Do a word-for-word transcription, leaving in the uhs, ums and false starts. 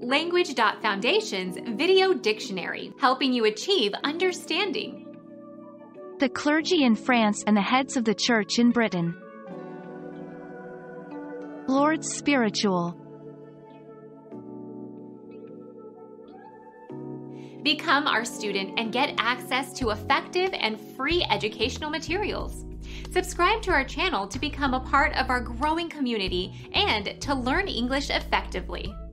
Language dot Foundation's Video Dictionary, helping you achieve understanding. The clergy in France and the heads of the Church in Britain. Lord's Spiritual. Become our student and get access to effective and free educational materials. Subscribe to our channel to become a part of our growing community and to learn English effectively.